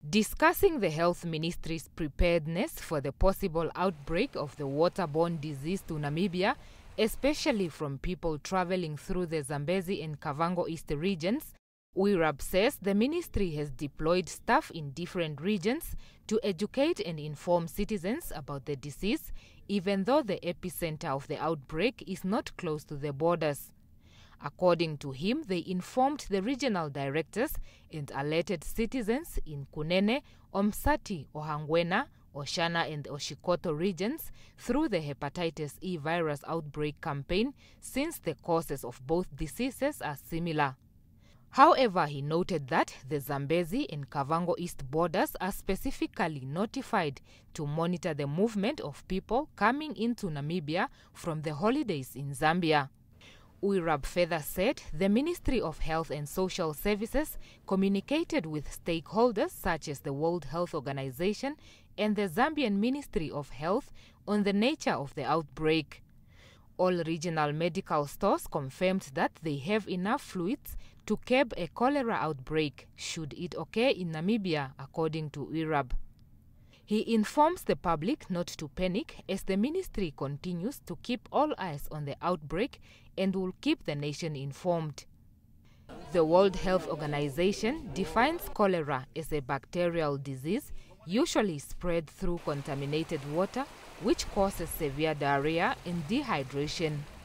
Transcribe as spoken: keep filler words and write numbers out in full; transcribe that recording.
Discussing the health ministry's preparedness for the possible outbreak of the waterborne disease to Namibia, especially from people traveling through the Zambezi and Kavango East regions, Wirab says the ministry has deployed staff in different regions to educate and inform citizens about the disease, even though the epicenter of the outbreak is not close to the borders. According to him, they informed the regional directors and alerted citizens in Kunene, Omsati, Ohangwena, Oshana and Oshikoto regions through the hepatitis E virus outbreak campaign, since the causes of both diseases are similar. However, he noted that the Zambezi and Kavango East borders are specifically notified to monitor the movement of people coming into Namibia from the holidays in Zambia. Wirab further said the Ministry of Health and Social Services communicated with stakeholders such as the World Health Organization and the Zambian Ministry of Health on the nature of the outbreak. All regional medical stores confirmed that they have enough fluids to curb a cholera outbreak should it occur in Namibia, according to Wirab. He informs the public not to panic as the ministry continues to keep all eyes on the outbreak and will keep the nation informed. The World Health Organization defines cholera as a bacterial disease usually spread through contaminated water, which causes severe diarrhea and dehydration.